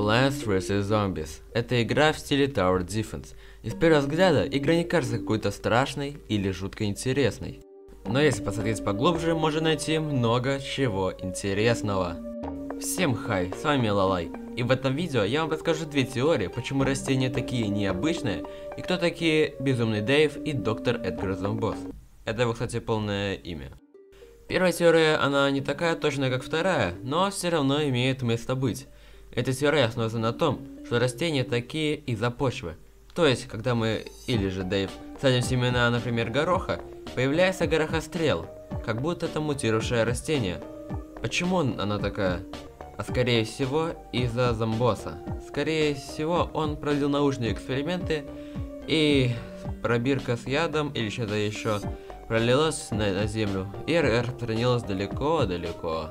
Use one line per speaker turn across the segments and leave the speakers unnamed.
Plants vs. Zombies. Это игра в стиле Tower Defense. И с первого взгляда игра не кажется какой-то страшной или жутко интересной. Но если посмотреть поглубже, можно найти много чего интересного. Всем хай, с вами Лалай. И в этом видео я вам расскажу две теории, почему растения такие необычные, и кто такие Безумный Дэйв и Доктор Эдгар Зомбос. Это его, кстати, полное имя. Первая теория, она не такая точная, как вторая, но все равно имеет место быть. Эта теория основана на том, что растения такие из-за почвы. То есть, когда мы, или же Дэйв, садим семена, например, гороха, появляется горохострел, как будто это мутировавшее растение. Почему она такая? А скорее всего, из-за зомбоса. Скорее всего, он проводил научные эксперименты, и пробирка с ядом или что-то еще пролилась на землю и распространилась далеко-далеко.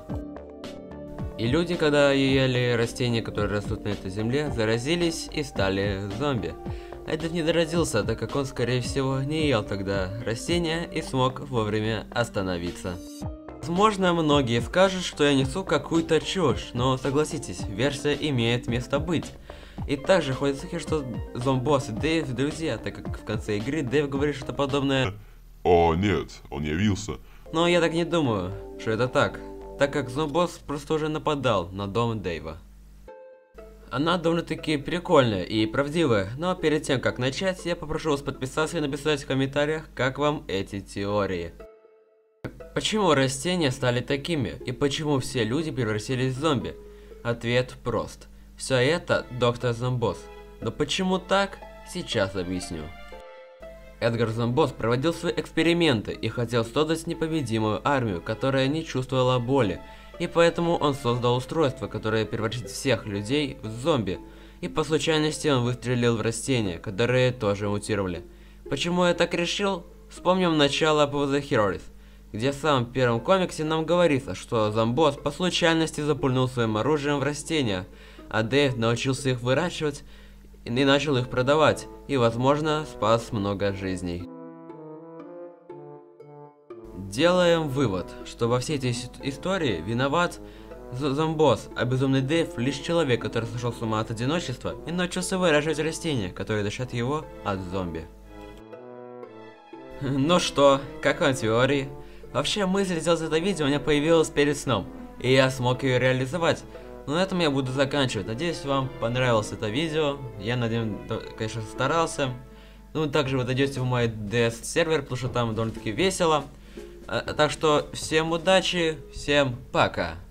И люди, когда ели растения, которые растут на этой земле, заразились и стали зомби. А этот не заразился, так как он, скорее всего, не ел тогда растения и смог вовремя остановиться. Возможно, многие скажут, что я несу какую-то чушь, но согласитесь, версия имеет место быть. И также ходят слухи, что Зомбос и Дэйв друзья, так как в конце игры Дэйв говорит что-то подобное.
О, нет, он не явился.
Но я так не думаю, что это так как Зомбос просто уже нападал на дом Дэйва. Она довольно-таки прикольная и правдивая, но перед тем как начать, я попрошу вас подписаться и написать в комментариях, как вам эти теории. Почему растения стали такими и почему все люди превратились в зомби? Ответ прост. Все это Доктор Зомбос. Но почему так? Сейчас объясню. Эдгар Зомбос проводил свои эксперименты и хотел создать непобедимую армию, которая не чувствовала боли, и поэтому он создал устройство, которое превратит всех людей в зомби, и по случайности он выстрелил в растения, которые тоже мутировали. Почему я так решил? Вспомним начало по The Heroes, где в самом первом комиксе нам говорится, что Зомбос по случайности запульнул своим оружием в растения, а Дэйв научился их выращивать и начал их продавать, и, возможно, спас много жизней. Делаем вывод, что во всей этой истории виноват Зомбос, а Безумный Дэйв лишь человек, который сошел с ума от одиночества и научился выращивать растения, которые защитят его от зомби. Ну что, как вам теории? Вообще мысль сделать это видео у меня появилась перед сном, и я смог ее реализовать. Но на этом я буду заканчивать. Надеюсь, вам понравилось это видео. Я над ним, конечно, старался. Ну, также вы дойдете в мой DS сервер, потому что там довольно-таки весело. Так что всем удачи, всем пока.